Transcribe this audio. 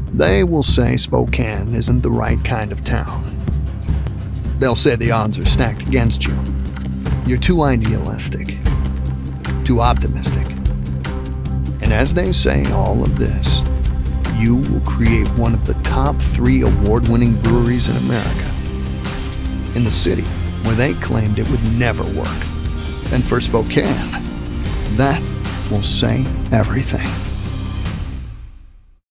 They will say Spokane isn't the right kind of town. They'll say the odds are stacked against you. You're too idealistic, too optimistic. And as they say all of this, you will create one of the top 3 award-winning breweries in America, in the city where they claimed it would never work. And for Spokane, that will say everything.